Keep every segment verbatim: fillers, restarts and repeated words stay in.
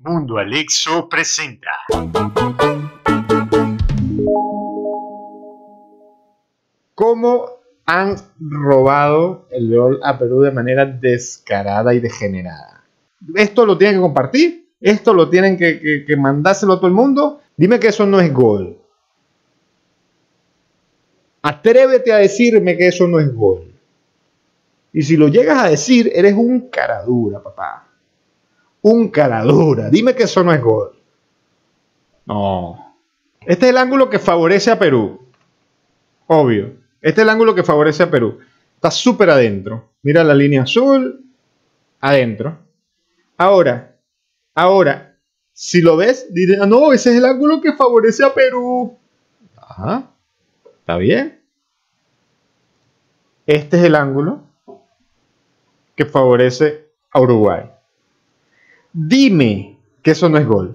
Mundo Alexo presenta. ¿Cómo han robado el gol a Perú de manera descarada y degenerada? Esto lo tienen que compartir, esto lo tienen que, que, que mandárselo a todo el mundo. Dime que eso no es gol. Atrévete a decirme que eso no es gol. Y si lo llegas a decir, eres un caradura, papá. Un caradura. Dime que eso no es gol. No. Este es el ángulo que favorece a Perú. Obvio. Este es el ángulo que favorece a Perú. Está súper adentro. Mira la línea azul. Adentro. Ahora. Ahora. Si lo ves, diré, ah, no, ese es el ángulo que favorece a Perú. Ajá. Está bien. Este es el ángulo que favorece a Uruguay. Dime que eso no es gol.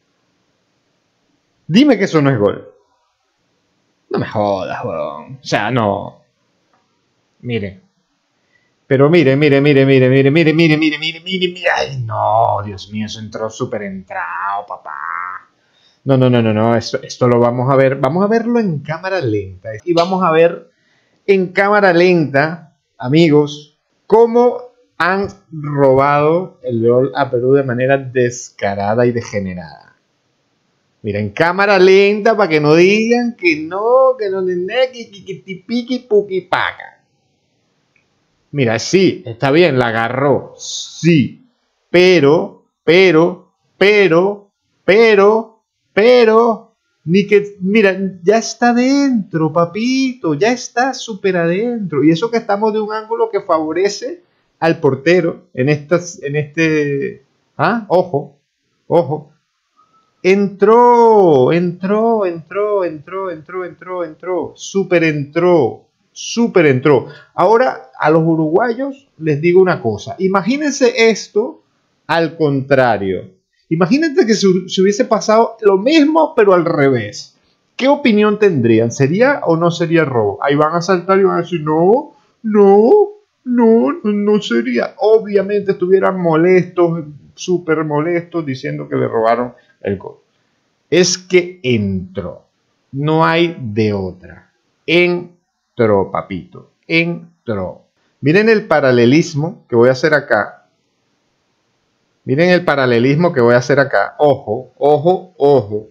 Dime que eso no es gol. No me jodas, weón. O sea, no. Mire. Pero mire, mire, mire, mire, mire, mire, mire, mire, mire, mire, mire. Ay, no, Dios mío, eso entró súper entrado, papá. No, no, no, no, no. Esto, esto lo vamos a ver. Vamos a verlo en cámara lenta. Y vamos a ver en cámara lenta, amigos, cómo han robado el gol a Perú de manera descarada y degenerada. Mira, en cámara lenta para que no digan que no, que no, que tipiqui puqui paca. Mira, sí, está bien, la agarró, sí, pero, pero, pero, pero, pero, ni que, mira, ya está dentro, papito, ya está súper adentro. Y eso que estamos de un ángulo que favorece al portero en estas, en este, ah, ojo, ojo. Entró, entró, entró, entró, entró, entró, entró, súper entró, súper entró. Ahora a los uruguayos les digo una cosa, imagínense esto al contrario. Imagínense que se, se hubiese pasado lo mismo pero al revés. ¿Qué opinión tendrían? ¿Sería o no sería robo? Ahí van a saltar y van a decir, no, no, no, no sería. Obviamente estuvieran molestos, súper molestos, diciendo que le robaron el gol. Es que entró. No hay de otra. Entró, papito. Entró. Miren el paralelismo que voy a hacer acá. Miren el paralelismo que voy a hacer acá. Ojo, ojo, ojo.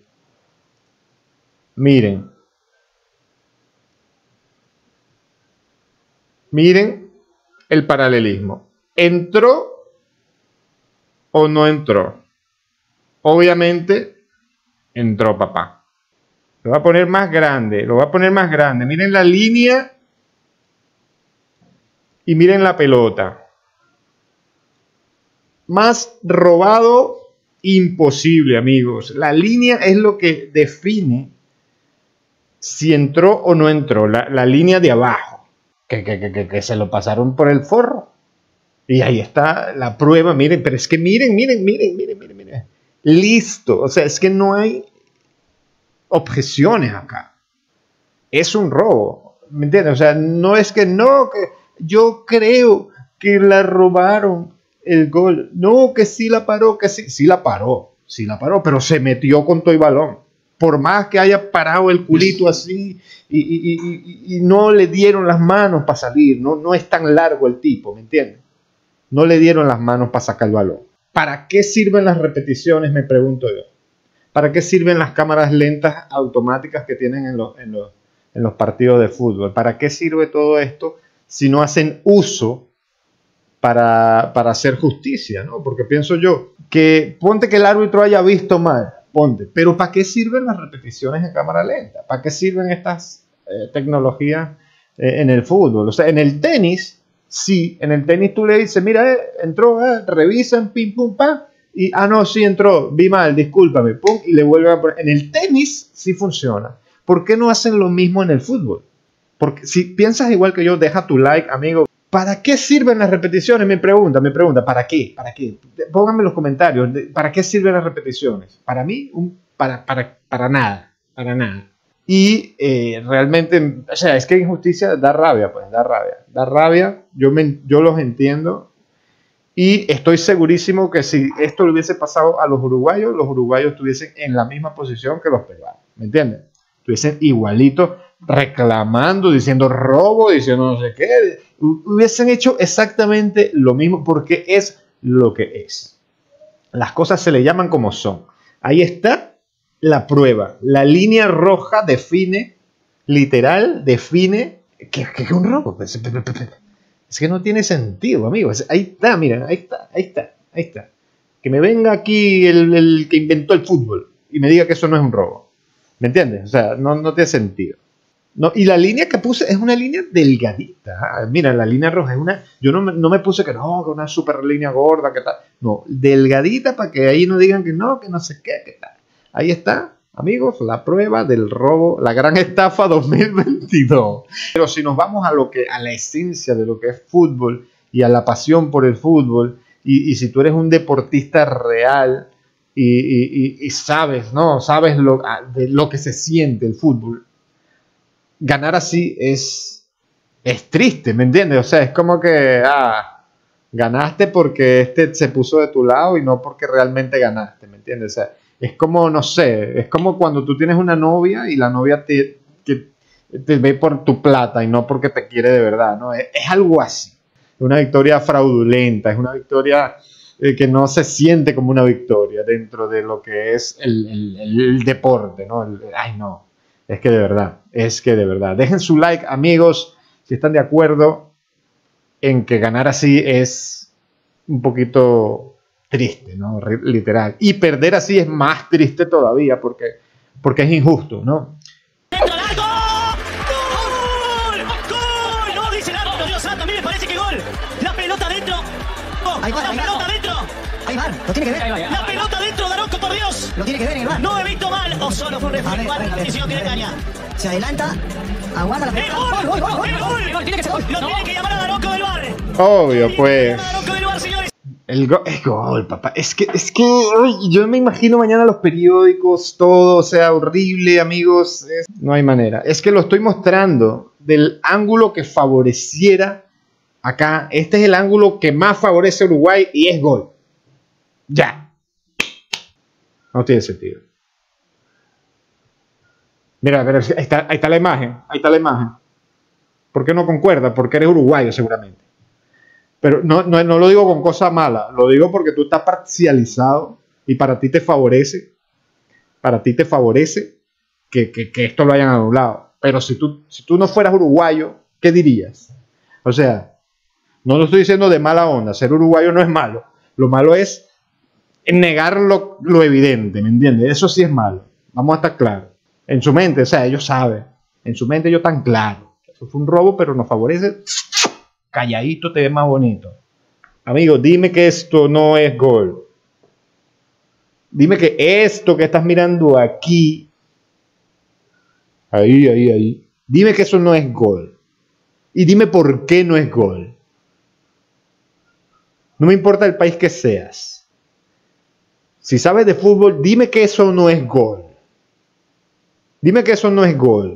Miren. Miren el paralelismo. ¿Entró o no entró? Obviamente entró, papá. Lo voy a poner más grande. Lo voy a poner más grande. Miren la línea y miren la pelota. Más robado imposible, amigos. La línea es lo que define si entró o no entró. La, la línea de abajo. Que, que, que, que se lo pasaron por el forro. Y ahí está la prueba. Miren, pero es que miren, miren, miren, miren, miren, miren. Listo. O sea, es que no hay objeciones acá. Es un robo. ¿Me entiendes? O sea, no es que no, que yo creo que la robaron el gol. No, que sí la paró, que sí. Sí la paró, sí la paró, pero se metió con todo el balón. Por más que haya parado el culito así y, y, y, y no le dieron las manos para salir. No, no es tan largo el tipo, ¿me entiendes? No le dieron las manos para sacar el balón. ¿Para qué sirven las repeticiones? Me pregunto yo. ¿Para qué sirven las cámaras lentas automáticas que tienen en los, en los, en los partidos de fútbol? ¿Para qué sirve todo esto si no hacen uso para, para hacer justicia, ¿no? Porque pienso yo que ponte que el árbitro haya visto mal, ponte, pero ¿para qué sirven las repeticiones en cámara lenta? ¿Para qué sirven estas eh, tecnologías eh, en el fútbol? O sea, en el tenis, sí, en el tenis tú le dices, mira, eh, entró, eh, revisan, pim, pum, pam. Y, ah, no, sí entró, vi mal, discúlpame, pum, y le vuelven a poner. En el tenis sí funciona. ¿Por qué no hacen lo mismo en el fútbol? Porque si piensas igual que yo, deja tu like, amigo. ¿Para qué sirven las repeticiones? Me pregunta, me pregunta, ¿para qué? ¿Para qué? Pónganme en los comentarios, ¿para qué sirven las repeticiones? Para mí, un, para, para, para nada, para nada. Y eh, realmente, o sea, es que injusticia da rabia, pues, da rabia. Da rabia, yo, me, yo los entiendo. Y estoy segurísimo que si esto le hubiese pasado a los uruguayos, los uruguayos estuviesen en la misma posición que los peruanos. ¿Me entiendes? Estuviesen igualitos, reclamando, diciendo robo, diciendo no sé qué. Hubiesen hecho exactamente lo mismo porque es lo que es. Las cosas se le llaman como son. Ahí está la prueba. La línea roja define, literal, define que es un robo. Es que no tiene sentido, amigos. Ahí está, mira, ahí está, ahí está, ahí está. Que me venga aquí el, el que inventó el fútbol y me diga que eso no es un robo. ¿Me entiendes? O sea, no, no tiene sentido. No, y la línea que puse es una línea delgadita. Ah, mira, la línea roja es una... Yo no, no me puse que no, que una super línea gorda, que tal. No, delgadita para que ahí no digan que no, que no sé qué, que tal. Ahí está, amigos, la prueba del robo, la gran estafa dos mil veintidós. Pero si nos vamos a lo que, a la esencia de lo que es fútbol y a la pasión por el fútbol, y, y si tú eres un deportista real y, y, y, y sabes, ¿no? Sabes lo, de lo que se siente el fútbol, ganar así es, es triste, ¿me entiendes? O sea, es como que, ah, ganaste porque este se puso de tu lado y no porque realmente ganaste, ¿me entiendes? O sea, es como, no sé, es como cuando tú tienes una novia y la novia te, te, te ve por tu plata y no porque te quiere de verdad, ¿no? Es, es algo así. Es una victoria fraudulenta, es una victoria eh, que no se siente como una victoria dentro de lo que es el, el, el deporte, ¿no? El, ay, no. Es que de verdad, es que de verdad. Dejen su like, amigos, si están de acuerdo en que ganar así es un poquito triste, ¿no? Literal. Y perder así es más triste todavía porque, porque es injusto, ¿no? ¡Dentro largo! ¡Gol! ¡Gol! No, dice el árbitro, Dios santo, a mí me parece que gol. La pelota dentro. Ahí va, la ahí va. pelota dentro. Ahí va, lo tiene que ver. La pelota dentro, Daronco, por Dios. Lo tiene que ver en el bar. No he visto mal. O solo fue un A ver, reflejo. a ver, a ver, Y si no tiene a ver. caña. Se adelanta, aguanta la ¡El pelota. gol! ¡Gol, gol, gol! ¡El gol! gol! Tiene que ser gol. Lo tiene que llamar a Daronco del bar. Obvio, Tiene que pues. llamar a Daronco del bar, señores. El gol, el gol, papá. Es que, es que uy, yo me imagino mañana los periódicos, todo, o sea, horrible, amigos. Es- no hay manera. Es que lo estoy mostrando del ángulo que favoreciera acá. Este es el ángulo que más favorece a Uruguay y es gol. Ya. No tiene sentido. Mira, pero ahí está, ahí está la imagen. Ahí está la imagen. ¿Por qué no concuerda? Porque eres uruguayo, seguramente. Pero no, no, no lo digo con cosa mala, lo digo porque tú estás parcializado y para ti te favorece, para ti te favorece que, que, que esto lo hayan anulado. Pero si tú, si tú no fueras uruguayo, ¿qué dirías? O sea, no lo estoy diciendo de mala onda, ser uruguayo no es malo. Lo malo es negar lo, lo evidente, ¿me entiendes? Eso sí es malo, vamos a estar claros. En su mente, o sea, ellos saben, en su mente ellos están claros. Eso fue un robo, pero nos favorece. Calladito te ve más bonito. Amigo, dime que esto no es gol. Dime que esto que estás mirando aquí, ahí, ahí, ahí, dime que eso no es gol. Y dime por qué no es gol. No me importa el país que seas. Si sabes de fútbol, dime que eso no es gol. Dime que eso no es gol.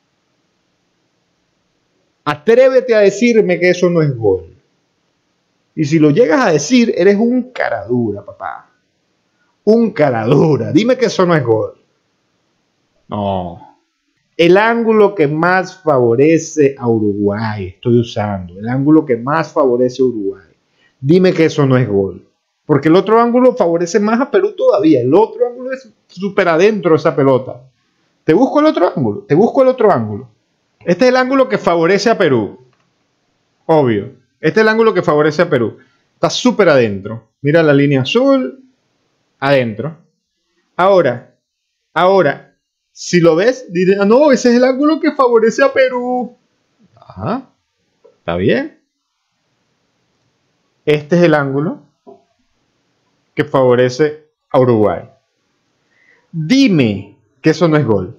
Atrévete a decirme que eso no es gol. Y si lo llegas a decir, eres un caradura, papá. Un caradura. Dime que eso no es gol. No. El ángulo que más favorece a Uruguay, estoy usando. El ángulo que más favorece a Uruguay. Dime que eso no es gol. Porque el otro ángulo favorece más a Perú todavía. El otro ángulo es súper adentro de esa pelota. Te busco el otro ángulo. Te busco el otro ángulo. Este es el ángulo que favorece a Perú. Obvio. Este es el ángulo que favorece a Perú. Está súper adentro. Mira la línea azul. Adentro. Ahora. Ahora. Si lo ves, diré, ah, no, ese es el ángulo que favorece a Perú. Ajá. Está bien. Este es el ángulo que favorece a Uruguay. Dime que eso no es gol.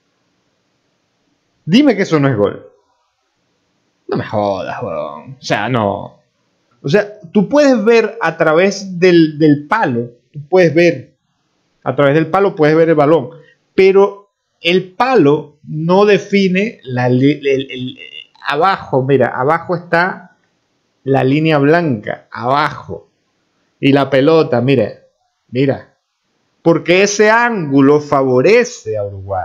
Dime que eso no es gol. No me jodas, weón. O sea, no. O sea, tú puedes ver a través del, del palo. Tú puedes ver. A través del palo puedes ver el balón. Pero el palo no define la, el, el, el, abajo. Mira, abajo está la línea blanca abajo y la pelota, mire, mira, porque ese ángulo favorece a Uruguay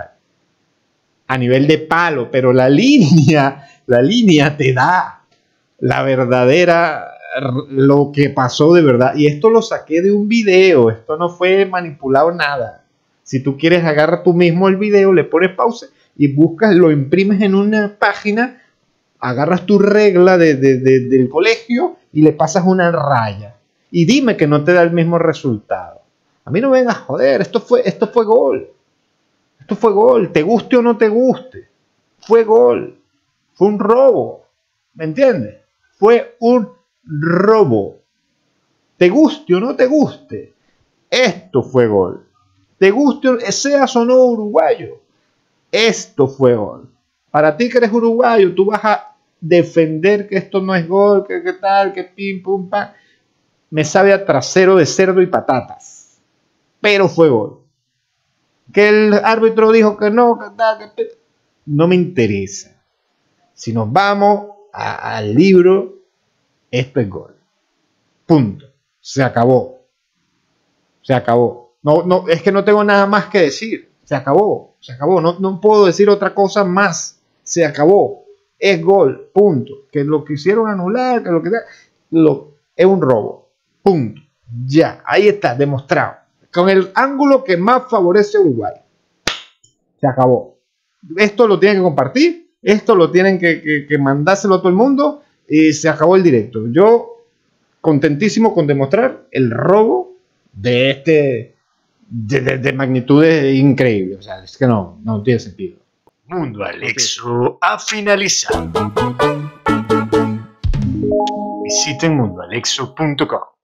a nivel de palo, pero la línea, la línea te da la verdadera, lo que pasó de verdad. Y esto lo saqué de un video, esto no fue manipulado nada. Si tú quieres, agarra tú mismo el video, le pones pausa y buscas, lo imprimes en una página, agarras tu regla de, de, de, del colegio y le pasas una raya. Y dime que no te da el mismo resultado. A mí no me vengas a joder, esto fue, esto fue gol. Esto fue gol, te guste o no te guste. Fue gol. Fue un robo. ¿Me entiendes? Fue un robo. Te guste o no te guste. Esto fue gol. Te guste o seas o no uruguayo. Esto fue gol. Para ti que eres uruguayo, tú vas a defender que esto no es gol, que qué tal, que pim, pum, pam. Me sabe a trasero de cerdo y patatas. Pero fue gol. Que el árbitro dijo que no, que tal, que no me interesa. Si nos vamos a, al libro, esto es gol. Punto. Se acabó. Se acabó. No, no, es que no tengo nada más que decir. Se acabó. Se acabó. No, no puedo decir otra cosa más. Se acabó. Es gol. Punto. Que lo quisieron anular, que lo que sea, lo, es un robo. Punto. Ya. Ahí está. Demostrado. Con el ángulo que más favorece a Uruguay. Se acabó. Esto lo tienen que compartir. Esto lo tienen que, que, que mandárselo a todo el mundo. Y se acabó el directo. Yo contentísimo con demostrar el robo de este de, de, de magnitudes increíbles. O sea, es que no, no tiene sentido. Mundo Alexo ha finalizado. Visiten mundo alexo punto com.